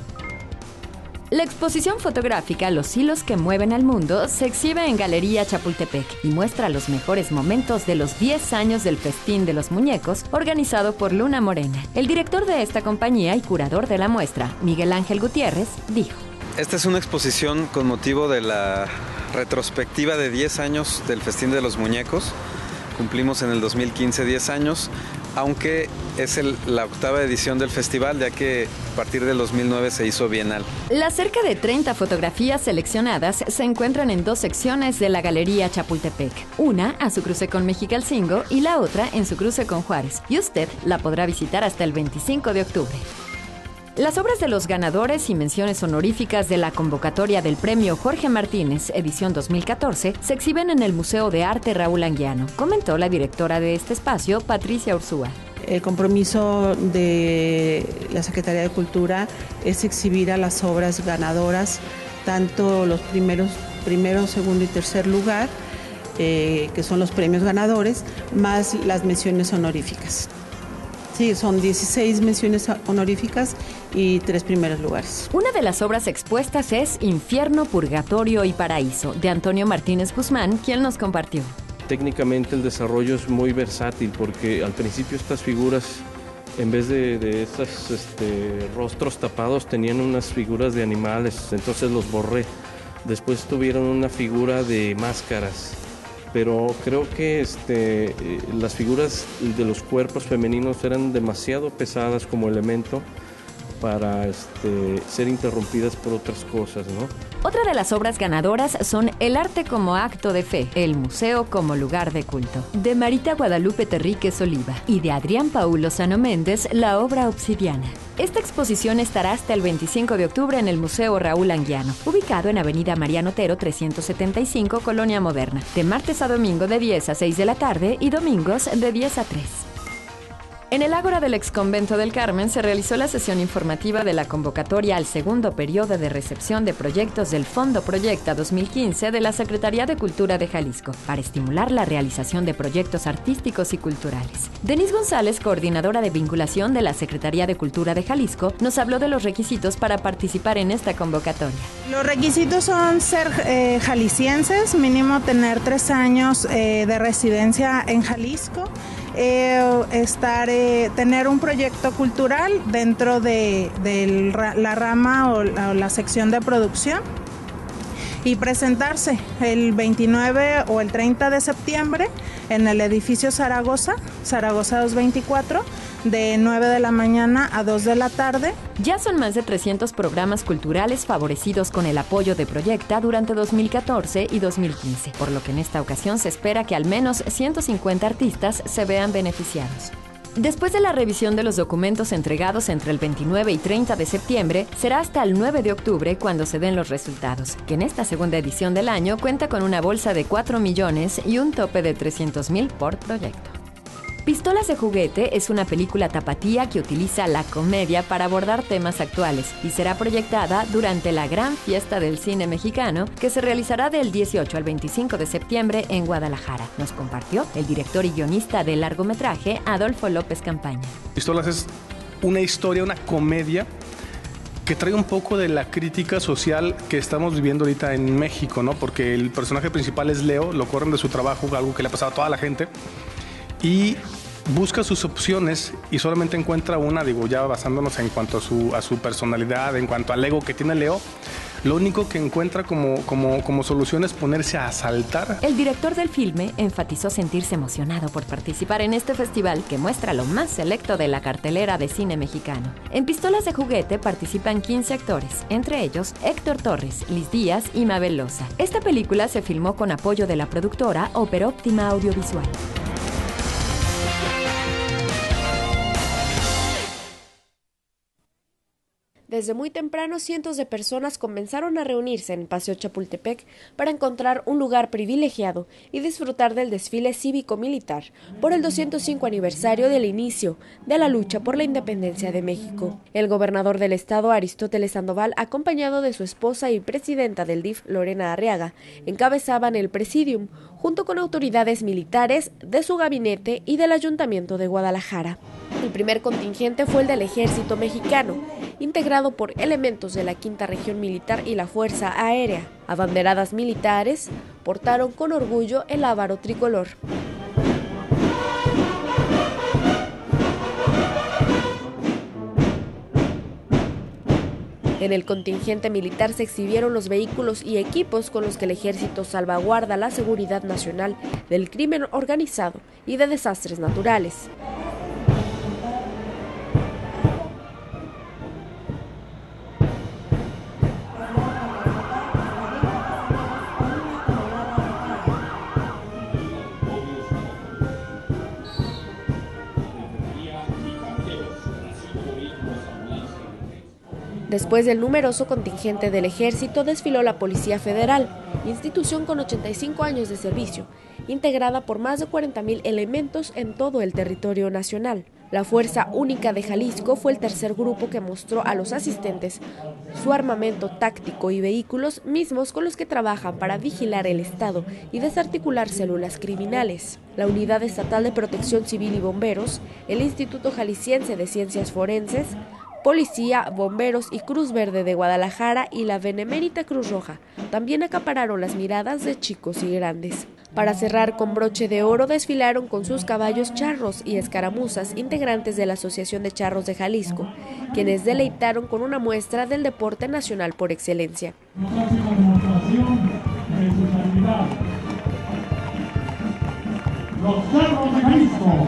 La exposición fotográfica Los hilos que mueven al mundo se exhibe en Galería Chapultepec y muestra los mejores momentos de los diez años del Festín de los Muñecos organizado por Luna Morena. El director de esta compañía y curador de la muestra, Miguel Ángel Gutiérrez, dijo: Esta es una exposición con motivo de la retrospectiva de diez años del Festín de los Muñecos. Cumplimos en el dos mil quince diez años, aunque es el, la octava edición del festival, ya que a partir del dos mil nueve se hizo bienal. Las cerca de treinta fotografías seleccionadas se encuentran en dos secciones de la Galería Chapultepec, una a su cruce con Mexicalcingo y la otra en su cruce con Juárez, y usted la podrá visitar hasta el veinticinco de octubre. Las obras de los ganadores y menciones honoríficas de la convocatoria del Premio Jorge Martínez, edición dos mil catorce, se exhiben en el Museo de Arte Raúl Anguiano, comentó la directora de este espacio, Patricia Ursúa. El compromiso de la Secretaría de Cultura es exhibir a las obras ganadoras, tanto los primeros, primero, segundo y tercer lugar, eh, que son los premios ganadores, más las menciones honoríficas. Sí, son dieciséis menciones honoríficas y tres primeros lugares. Una de las obras expuestas es Infierno, Purgatorio y Paraíso, de Antonio Martínez Guzmán, quien nos compartió. Técnicamente el desarrollo es muy versátil porque al principio estas figuras, en vez de, de estos este, rostros tapados, tenían unas figuras de animales, entonces los borré. Después tuvieron una figura de máscaras. Pero creo que este, eh, las figuras de los cuerpos femeninos eran demasiado pesadas como elemento para este, ser interrumpidas por otras cosas, ¿no? Otra de las obras ganadoras son El arte como acto de fe, El museo como lugar de culto, de Marita Guadalupe Terríquez Oliva, y de Adrián Paul Lozano Méndez, la obra Obsidiana. Esta exposición estará hasta el veinticinco de octubre en el Museo Raúl Anguiano, ubicado en Avenida Mariano Otero trescientos setenta y cinco, Colonia Moderna, de martes a domingo de diez a seis de la tarde y domingos de diez a tres. En el Ágora del Exconvento del Carmen se realizó la sesión informativa de la convocatoria al segundo periodo de recepción de proyectos del Fondo Proyecta dos mil quince de la Secretaría de Cultura de Jalisco, para estimular la realización de proyectos artísticos y culturales. Denise González, coordinadora de vinculación de la Secretaría de Cultura de Jalisco, nos habló de los requisitos para participar en esta convocatoria. Los requisitos son ser eh, jaliscienses, mínimo tener tres años eh, de residencia en Jalisco, Eh, estar, eh, tener un proyecto cultural dentro de, de la rama o la, o la sección de producción y presentarse el veintinueve o el treinta de septiembre en el edificio Zaragoza, Zaragoza doscientos veinticuatro, de nueve de la mañana a dos de la tarde. Ya son más de trescientos programas culturales favorecidos con el apoyo de Proyecta durante dos mil catorce y dos mil quince, por lo que en esta ocasión se espera que al menos ciento cincuenta artistas se vean beneficiados. Después de la revisión de los documentos entregados entre el veintinueve y treinta de septiembre, será hasta el nueve de octubre cuando se den los resultados, que en esta segunda edición del año cuenta con una bolsa de cuatro millones y un tope de trescientos mil por proyecto. Pistolas de juguete es una película tapatía que utiliza la comedia para abordar temas actuales y será proyectada durante la gran fiesta del cine mexicano que se realizará del dieciocho al veinticinco de septiembre en Guadalajara. Nos compartió el director y guionista del largometraje, Adolfo López Campaña. Pistolas es una historia, una comedia que trae un poco de la crítica social que estamos viviendo ahorita en México, ¿no? Porque el personaje principal es Leo, lo corren de su trabajo, algo que le ha pasado a toda la gente, y busca sus opciones y solamente encuentra una, digo, ya basándonos en cuanto a su, a su personalidad, en cuanto al ego que tiene Leo. Lo único que encuentra como, como, como solución es ponerse a asaltar. El director del filme enfatizó sentirse emocionado por participar en este festival que muestra lo más selecto de la cartelera de cine mexicano. En Pistolas de juguete participan quince actores, entre ellos Héctor Torres, Liz Díaz y Mabel Loza. Esta película se filmó con apoyo de la productora Ópera Óptima Audiovisual. Desde muy temprano, cientos de personas comenzaron a reunirse en Paseo Chapultepec para encontrar un lugar privilegiado y disfrutar del desfile cívico-militar por el doscientos cinco aniversario del inicio de la lucha por la independencia de México. El gobernador del estado, Aristóteles Sandoval, acompañado de su esposa y presidenta del D I F, Lorena Arriaga, encabezaban el presidium, junto con autoridades militares de su gabinete y del Ayuntamiento de Guadalajara. El primer contingente fue el del Ejército Mexicano, integrado por elementos de la Quinta Región Militar y la Fuerza Aérea. Abanderadas militares portaron con orgullo el lábaro tricolor. En el contingente militar se exhibieron los vehículos y equipos con los que el ejército salvaguarda la seguridad nacional del crimen organizado y de desastres naturales. Después del numeroso contingente del ejército desfiló la Policía Federal, institución con ochenta y cinco años de servicio, integrada por más de cuarenta mil elementos en todo el territorio nacional. La Fuerza Única de Jalisco fue el tercer grupo que mostró a los asistentes su armamento táctico y vehículos mismos con los que trabajan para vigilar el Estado y desarticular células criminales. La Unidad Estatal de Protección Civil y Bomberos, el Instituto Jalisciense de Ciencias Forenses, Policía, Bomberos y Cruz Verde de Guadalajara y la Benemérita Cruz Roja también acapararon las miradas de chicos y grandes. Para cerrar con broche de oro desfilaron con sus caballos charros y escaramuzas integrantes de la Asociación de Charros de Jalisco, quienes deleitaron con una muestra del deporte nacional por excelencia. Los Charros de Jalisco.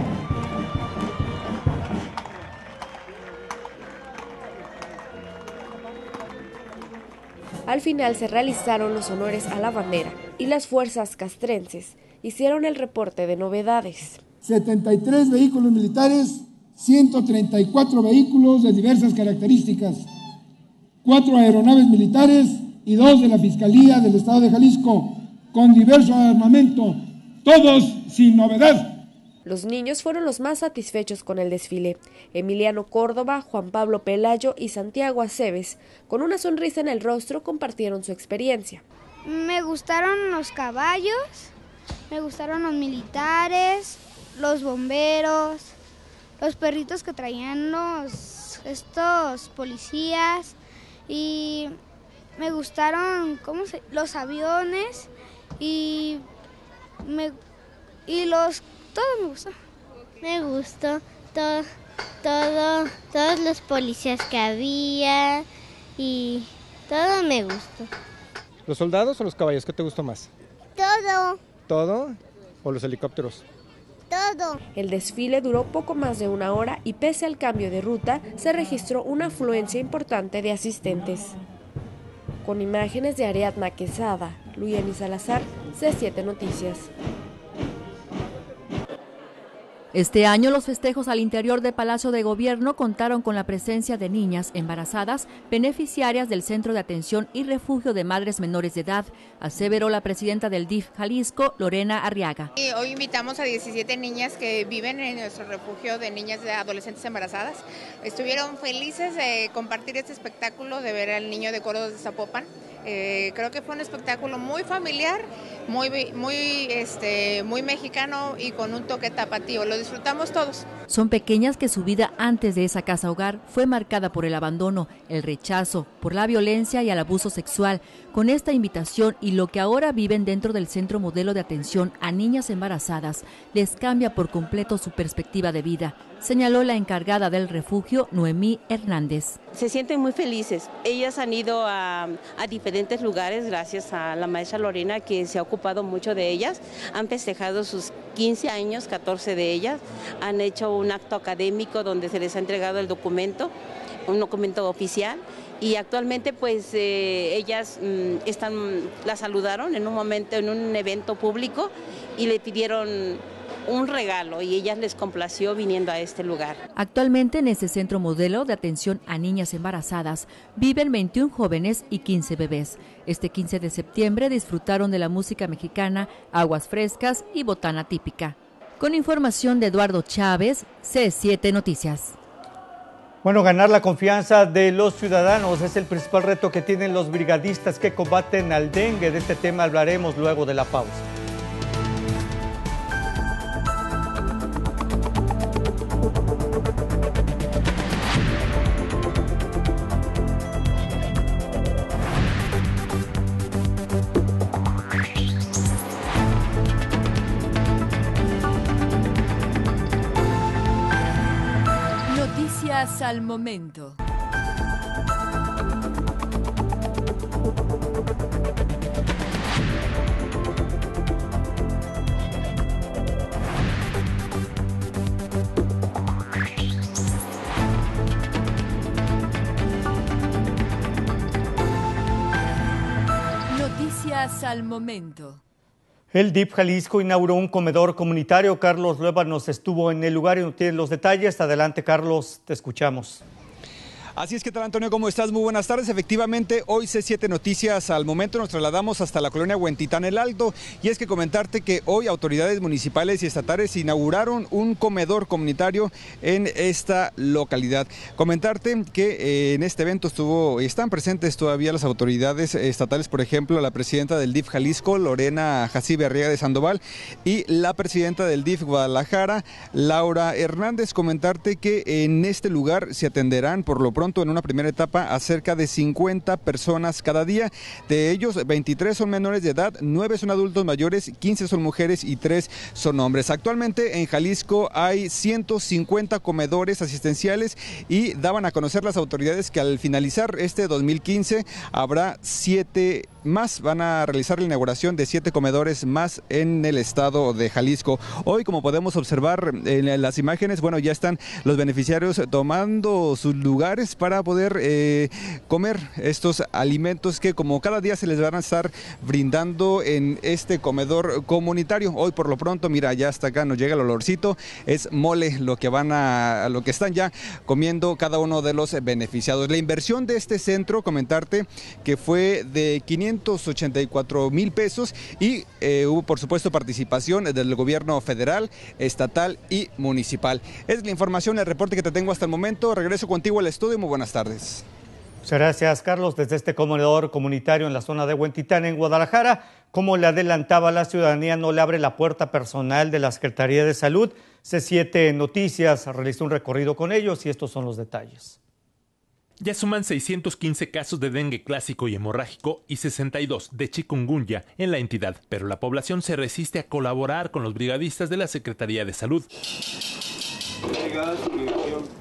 Al final se realizaron los honores a la bandera y las fuerzas castrenses hicieron el reporte de novedades. setenta y tres vehículos militares, ciento treinta y cuatro vehículos de diversas características, cuatro aeronaves militares y dos de la Fiscalía del Estado de Jalisco, con diverso armamento, todos sin novedad. Los niños fueron los más satisfechos con el desfile. Emiliano Córdoba, Juan Pablo Pelayo y Santiago Aceves, con una sonrisa en el rostro, compartieron su experiencia. Me gustaron los caballos, me gustaron los militares, los bomberos, los perritos que traían los estos policías y me gustaron ¿cómo se? los aviones y me y los todo me gustó. Me gustó todo, todo, todos los policías que había y todo me gustó. ¿Los soldados o los caballos? ¿Qué te gustó más? Todo. ¿Todo? ¿O los helicópteros? Todo. El desfile duró poco más de una hora y pese al cambio de ruta se registró una afluencia importante de asistentes. Con imágenes de Ariadna Quesada, Luyani Salazar, C siete Noticias. Este año los festejos al interior del Palacio de Gobierno contaron con la presencia de niñas embarazadas, beneficiarias del Centro de Atención y Refugio de Madres Menores de Edad, aseveró la presidenta del D I F Jalisco, Lorena Arriaga. Y hoy invitamos a diecisiete niñas que viven en nuestro refugio de niñas y adolescentes embarazadas. Estuvieron felices de compartir este espectáculo, de ver al niño de coro de Zapopan. Eh, creo que fue un espectáculo muy familiar, muy, muy, este, muy mexicano y con un toque tapatío. Lo disfrutamos todos. Son pequeñas que su vida antes de esa casa hogar fue marcada por el abandono, el rechazo, por la violencia y el abuso sexual. Con esta invitación y lo que ahora viven dentro del Centro Modelo de Atención a Niñas Embarazadas, les cambia por completo su perspectiva de vida, señaló la encargada del refugio, Noemí Hernández. Se sienten muy felices. Ellas han ido a, a diferentes lugares gracias a la maestra Lorena, que se ha ocupado mucho de ellas. Han festejado sus quince años, catorce de ellas. Han hecho un acto académico donde se les ha entregado el documento, un documento oficial. Y actualmente pues eh, ellas mmm, están, la saludaron en un momento, en un evento público, y le pidieron un regalo y ellas les complació viniendo a este lugar. Actualmente en este Centro Modelo de Atención a Niñas Embarazadas viven veintiún jóvenes y quince bebés. Este quince de septiembre disfrutaron de la música mexicana, aguas frescas y botana típica. Con información de Eduardo Chávez, C siete Noticias. Bueno, ganar la confianza de los ciudadanos es el principal reto que tienen los brigadistas que combaten al dengue. De este tema hablaremos luego de la pausa. Al momento. Noticias al momento. El D I F Jalisco inauguró un comedor comunitario. Carlos Luébanos estuvo en el lugar y nos tiene los detalles. Adelante, Carlos, te escuchamos. Así es, ¿qué tal, Antonio? ¿Cómo estás? Muy buenas tardes. Efectivamente, hoy C siete Noticias al momento nos trasladamos hasta la colonia Huentitán El Alto, y es que comentarte que hoy autoridades municipales y estatales inauguraron un comedor comunitario en esta localidad. Comentarte que eh, en este evento estuvo, están presentes todavía las autoridades estatales, por ejemplo, la presidenta del D I F Jalisco, Lorena Jacibe Arriaga de Sandoval, y la presidenta del D I F Guadalajara, Laura Hernández. Comentarte que en este lugar se atenderán por lo pronto en una primera etapa a cerca de cincuenta personas cada día. De ellos, veintitrés son menores de edad, nueve son adultos mayores, quince son mujeres y tres son hombres. Actualmente en Jalisco hay ciento cincuenta comedores asistenciales, y daban a conocer las autoridades que al finalizar este dos mil quince habrá siete más. Van a realizar la inauguración de siete comedores más en el estado de Jalisco. Hoy, como podemos observar en las imágenes, bueno, ya están los beneficiarios tomando sus lugares para poder eh, comer estos alimentos que como cada día se les van a estar brindando en este comedor comunitario. Hoy por lo pronto, mira, ya hasta acá nos llega el olorcito, es mole lo que van a, lo que están ya comiendo cada uno de los beneficiados. La inversión de este centro, comentarte que fue de quinientos ochenta y cuatro mil pesos, y eh, hubo por supuesto participación del gobierno federal, estatal y municipal. Es la información, el reporte que te tengo hasta el momento. Regreso contigo al estudio. Muy buenas tardes. Muchas gracias, Carlos. Desde este comedor comunitario en la zona de Huentitán, en Guadalajara, como le adelantaba, la ciudadanía no le abre la puerta personal de la Secretaría de Salud. C siete Noticias realizó un recorrido con ellos y estos son los detalles. Ya suman seiscientos quince casos de dengue clásico y hemorrágico y sesenta y dos de chikungunya en la entidad, pero la población se resiste a colaborar con los brigadistas de la Secretaría de Salud.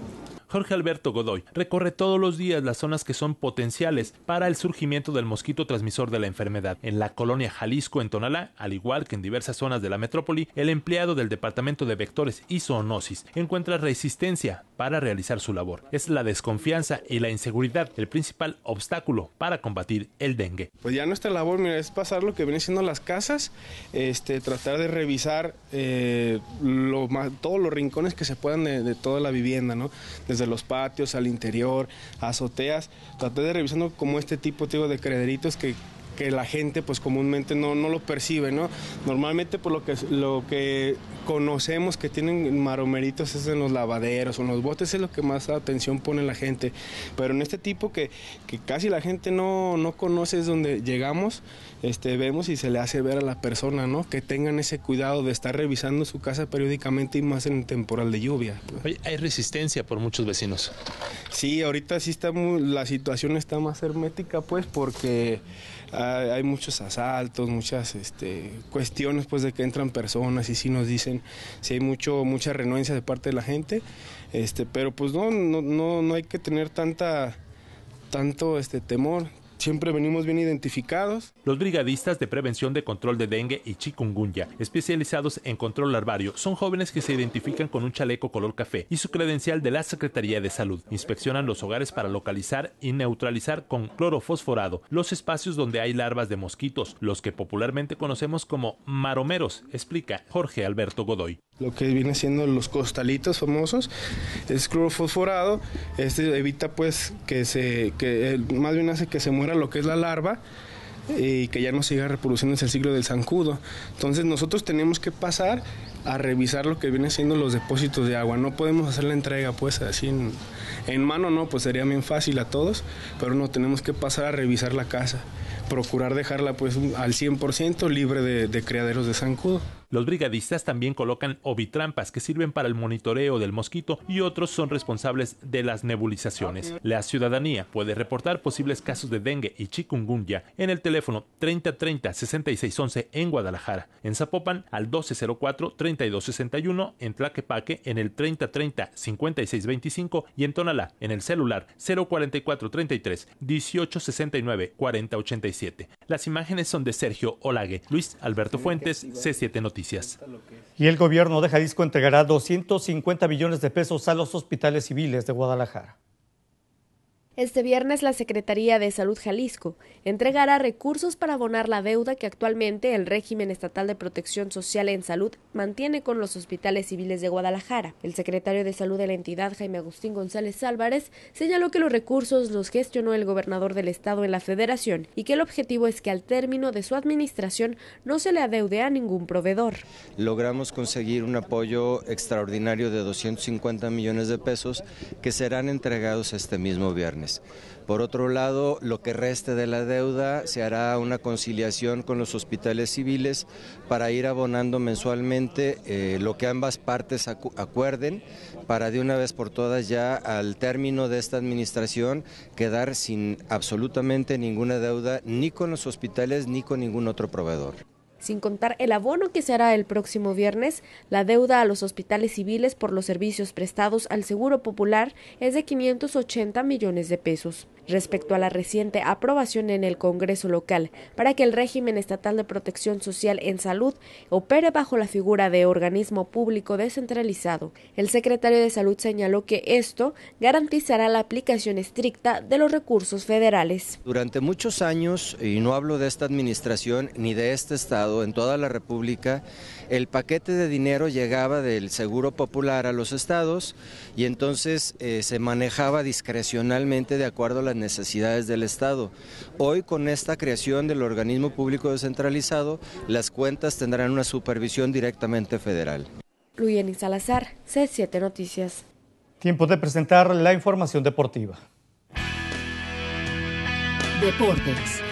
Jorge Alberto Godoy recorre todos los días las zonas que son potenciales para el surgimiento del mosquito transmisor de la enfermedad. En la colonia Jalisco, en Tonalá, al igual que en diversas zonas de la metrópoli, el empleado del Departamento de Vectores y Zoonosis encuentra resistencia para realizar su labor. Es la desconfianza y la inseguridad el principal obstáculo para combatir el dengue. Pues ya nuestra labor, mira, es pasar lo que viene siendo las casas, este, tratar de revisar eh, lo más, todos los rincones que se puedan de, de toda la vivienda, ¿no? Desde los patios, al interior, azoteas, tratar de revisando como este tipo, tipo de crederitos que que la gente pues comúnmente no, no lo percibe, ¿no? Normalmente por lo que, lo que conocemos que tienen maromeritos es en los lavaderos o en los botes, es lo que más atención pone la gente, pero en este tipo que, que casi la gente no, no conoce es donde llegamos, este, vemos y se le hace ver a la persona, ¿no? Que tengan ese cuidado de estar revisando su casa periódicamente y más en temporal de lluvia. Oye, hay resistencia por muchos vecinos. Sí, ahorita sí está muy, la situación está más hermética pues porque hay muchos asaltos, muchas este, cuestiones pues de que entran personas y sí nos dicen, sí hay mucho, mucha renuencia de parte de la gente, este, pero pues no, no, no, no hay que tener tanta, tanto este, temor. Siempre venimos bien identificados. Los brigadistas de prevención de control de dengue y chikungunya, especializados en control larvario, son jóvenes que se identifican con un chaleco color café y su credencial de la Secretaría de Salud. Inspeccionan los hogares para localizar y neutralizar con clorofosforado los espacios donde hay larvas de mosquitos, los que popularmente conocemos como maromeros, explica Jorge Alberto Godoy. Lo que viene siendo los costalitos famosos es clorofosforado. Este evita pues que se, que más bien hace que se muera lo que es la larva y que ya no siga reproduciéndose el ciclo del zancudo. Entonces nosotros tenemos que pasar a revisar lo que viene siendo los depósitos de agua. No podemos hacer la entrega pues así en, en mano, no, pues sería bien fácil a todos, pero no, tenemos que pasar a revisar la casa, procurar dejarla pues al cien por ciento libre de, de criaderos de zancudo. Los brigadistas también colocan ovitrampas que sirven para el monitoreo del mosquito y otros son responsables de las nebulizaciones. La ciudadanía puede reportar posibles casos de dengue y chikungunya en el teléfono treinta treinta sesenta y seis once en Guadalajara, en Zapopan al doce cero cuatro treinta y dos sesenta y uno, en Tlaquepaque en el treinta treinta cincuenta y seis veinticinco y en Tonalá en el celular cero cuarenta y cuatro treinta y tres dieciocho sesenta y nueve cuarenta ochenta y siete. Las imágenes son de Sergio Olague. Luis Alberto Fuentes, C siete Noticias. Y el gobierno de Jalisco entregará doscientos cincuenta millones de pesos a los hospitales civiles de Guadalajara. Este viernes la Secretaría de Salud Jalisco entregará recursos para abonar la deuda que actualmente el régimen estatal de protección social en salud mantiene con los hospitales civiles de Guadalajara. El secretario de Salud de la entidad, Jaime Agustín González Álvarez, señaló que los recursos los gestionó el gobernador del estado en la federación y que el objetivo es que al término de su administración no se le adeude a ningún proveedor. Logramos conseguir un apoyo extraordinario de doscientos cincuenta millones de pesos que serán entregados este mismo viernes. Por otro lado, lo que reste de la deuda se hará una conciliación con los hospitales civiles para ir abonando mensualmente eh, lo que ambas partes acu- acuerden para de una vez por todas ya al término de esta administración quedar sin absolutamente ninguna deuda ni con los hospitales ni con ningún otro proveedor. Sin contar el abono que se hará el próximo viernes, la deuda a los hospitales civiles por los servicios prestados al Seguro Popular es de quinientos ochenta millones de pesos. Respecto a la reciente aprobación en el Congreso local para que el régimen estatal de protección social en salud opere bajo la figura de organismo público descentralizado, el secretario de Salud señaló que esto garantizará la aplicación estricta de los recursos federales. Durante muchos años, y no hablo de esta administración ni de este estado, en toda la República, el paquete de dinero llegaba del Seguro Popular a los estados y entonces eh, se manejaba discrecionalmente de acuerdo a las necesidades del estado. Hoy, con esta creación del organismo público descentralizado, las cuentas tendrán una supervisión directamente federal. Luyeni Salazar, C siete Noticias. Tiempo de presentar la información deportiva. Deportes.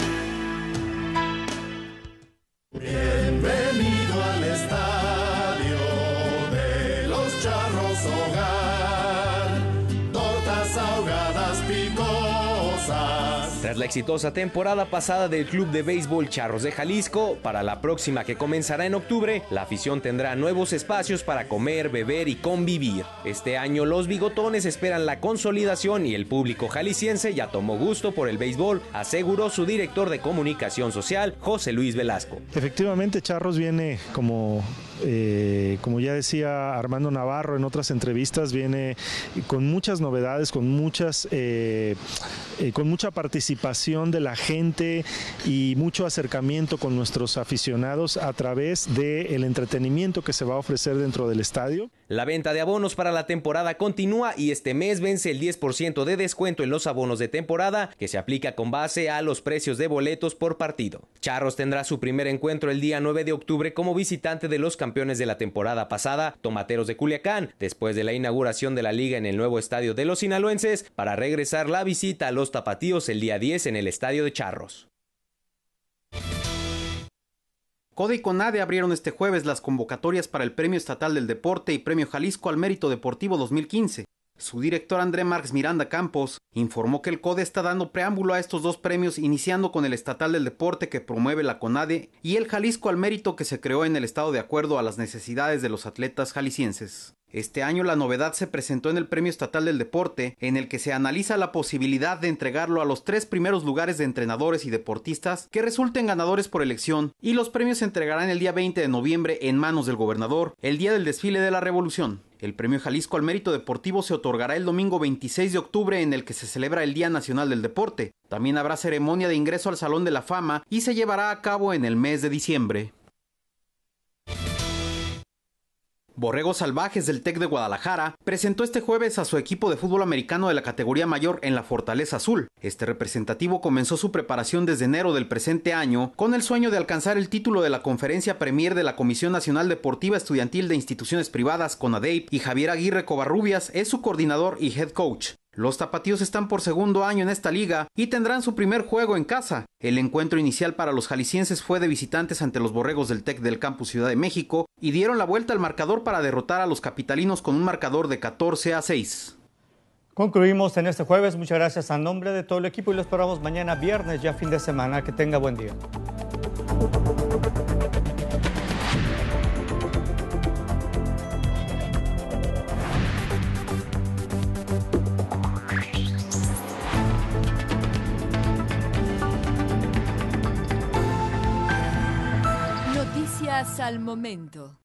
Bienvenido al estadio de los Charros Hogar. Tortas ahogadas picosas Tras la exitosa temporada pasada del Club de Béisbol Charros de Jalisco, para la próxima que comenzará en octubre, la afición tendrá nuevos espacios para comer, beber y convivir. Este año los bigotones esperan la consolidación y el público jalisciense ya tomó gusto por el béisbol, aseguró su director de comunicación social, José Luis Velasco. Efectivamente, Charros viene como... Eh, como ya decía Armando Navarro en otras entrevistas, viene con muchas novedades, con muchas eh, eh, con mucha participación de la gente y mucho acercamiento con nuestros aficionados a través del entretenimiento que se va a ofrecer dentro del estadio. La venta de abonos para la temporada continúa y este mes vence el diez por ciento de descuento en los abonos de temporada, que se aplica con base a los precios de boletos por partido. Charros tendrá su primer encuentro el día nueve de octubre como visitante de los campeones de la temporada pasada, Tomateros de Culiacán, después de la inauguración de la liga en el nuevo estadio de los sinaloenses, para regresar la visita a los tapatíos el día diez en el estadio de Charros. CODE y CONADE abrieron este jueves las convocatorias para el Premio Estatal del Deporte y Premio Jalisco al Mérito Deportivo dos mil quince. Su director André Marx Miranda Campos informó que el CODE está dando preámbulo a estos dos premios, iniciando con el Estatal del Deporte que promueve la CONADE y el Jalisco al Mérito que se creó en el estado de acuerdo a las necesidades de los atletas jaliscienses. Este año la novedad se presentó en el Premio Estatal del Deporte, en el que se analiza la posibilidad de entregarlo a los tres primeros lugares de entrenadores y deportistas que resulten ganadores por elección, y los premios se entregarán el día veinte de noviembre en manos del gobernador, el día del desfile de la Revolución. El Premio Jalisco al Mérito Deportivo se otorgará el domingo veintiséis de octubre, en el que se celebra el Día Nacional del Deporte. También habrá ceremonia de ingreso al Salón de la Fama y se llevará a cabo en el mes de diciembre. Borregos Salvajes del TEC de Guadalajara presentó este jueves a su equipo de fútbol americano de la categoría mayor en la Fortaleza Azul. Este representativo comenzó su preparación desde enero del presente año con el sueño de alcanzar el título de la Conferencia Premier de la Comisión Nacional Deportiva Estudiantil de Instituciones Privadas, CONADEIP, y Javier Aguirre Covarrubias es su coordinador y head coach. Los tapatíos están por segundo año en esta liga y tendrán su primer juego en casa. El encuentro inicial para los jaliscienses fue de visitantes ante los Borregos del TEC del Campus Ciudad de México y dieron la vuelta al marcador para derrotar a los capitalinos con un marcador de catorce a seis. Concluimos en este jueves. Muchas gracias a nombre de todo el equipo y lo esperamos mañana viernes, ya fin de semana. Que tenga buen día. Noticias al momento.